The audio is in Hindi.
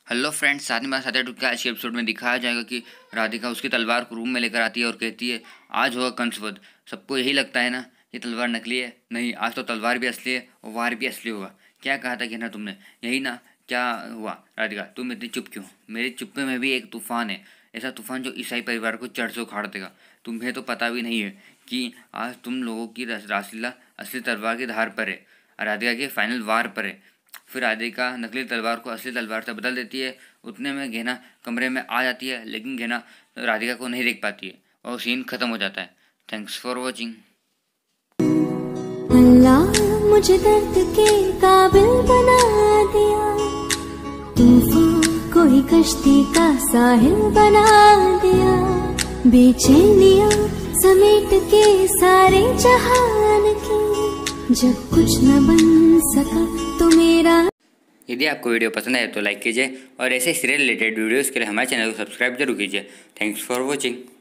हेलो फ्रेंड्स, साथ में साथ के आज के एपिसोड में दिखाया जाएगा कि राधिका उसकी तलवार को रूम में लेकर आती है और कहती है आज होगा कंसवध। सबको यही लगता है ना ये तलवार नकली है। नहीं, आज तो तलवार भी असली है और वार भी असली होगा। क्या कहा था कि ना तुमने, यही ना? क्या हुआ राधिका, तुम इतनी चुप क्यों? मेरे चुप्पे में भी एक तूफान है, ऐसा तूफान जो ईसाई परिवार को जड़ से उखाड़ देगा। तुम्हें तो पता भी नहीं है कि आज तुम लोगों की रासलीला असली तलवार की धार पर है, राधिका के फाइनल वार पर है। फिर राधिका नकली तलवार को असली तलवार से बदल देती है। उतने में घेना कमरे में आ जाती है, लेकिन घेना राधिका को नहीं देख पाती है और सीन खत्म हो जाता है। Thanks for watching. अल्लाह मुझे दर्द के काबिल बना दिया, तूफान कोई कश्ती का साहिल बना दिया, बेचैनियां समेट के सारे जहान की, जब कुछ न बन सका तो मेरा। यदि आपको वीडियो पसंद आए तो लाइक कीजिए और ऐसे सीरियल रिलेटेड वीडियोस के लिए हमारे चैनल को सब्सक्राइब जरूर कीजिए। Thanks for watching.